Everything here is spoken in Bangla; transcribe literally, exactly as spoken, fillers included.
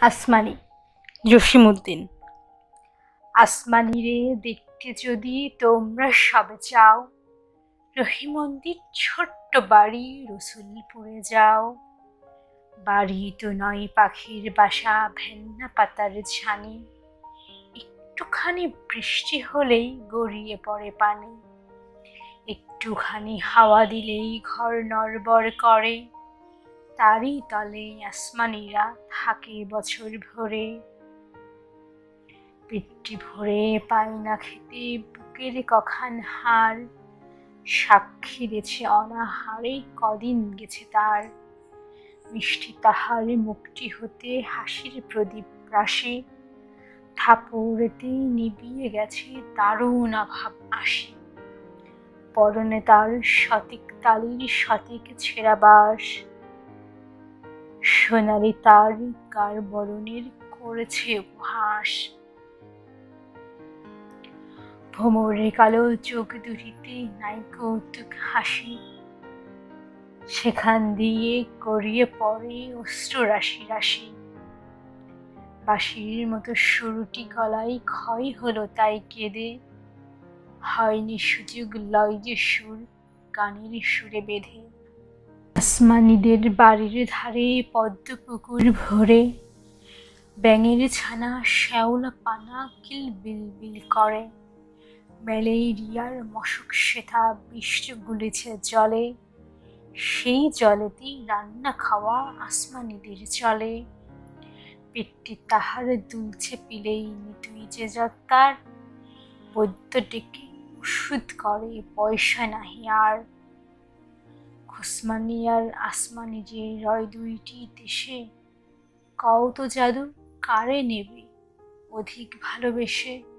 আসমানী জসিমউদ্দিন। আসমানীরে দেখতে যদি তোমরা সবে চাও, রহিমন্দির ছোট্ট বাড়ি রসুলপুরে যাও। বাড়ি তো নয় পাখির বাসা, ভেন্না পাতার ছানি, একটুখানি বৃষ্টি হলেই গড়িয়ে পড়ে পানি। একটুখানি হাওয়া দিলেই ঘর নড়বড় করে, তারই তলে আসমানীরা থাকে বছর ভরে। পেটটি ভরে পায় না খেতে, বুকের কখান হাড় সাক্ষী দিয়েছে অনাহারে কদিন গেছে তার। মিষ্টি তাহার মুখটি হতে হাসির প্রদীপ রাশি, থাপড়েতেই নিবিয়ে গেছে দারুণ অভাব আসি। পরনে তার শতিক তালির শতিক ছেঁড়া বাস, সোনালি তার গার বরণের করেছে উপহাস। ভোমরে কালো চোখ দুটিতে নাই কৌতুক হাসি, সেখান দিয়ে গড়িয়ে পড়ে অশ্রু রাশি রাশি। বাঁশির মতো সুরটি গলায় ক্ষয় হলো তাই কেঁদে, হয়নি সুযোগ লয় যে সুর গানের সুরে বেঁধে। আসমানীদের বাড়ির ধারে পদ্ম পুকুর ভরে, ব্যাঙের ছানা শ্যাওলা পানা কিল বিল বিল করে। ম্যালেরিয়ার মশক সেথা বিষ গুলেছে জলে, সেই জলেতেই রান্না খাওয়া আসমানীদের চলে। পেটটি তাহার দুলছে পিলেই নিতুই যে যত্তার, বৈদ্য ডেকে ওষুধ করে পয়সা নাহি আর। খুসমানি আর আসমানী যে রয় দুইটি দেশে, কও তো জাদু কারে নেবে অধিক ভালোবেসে।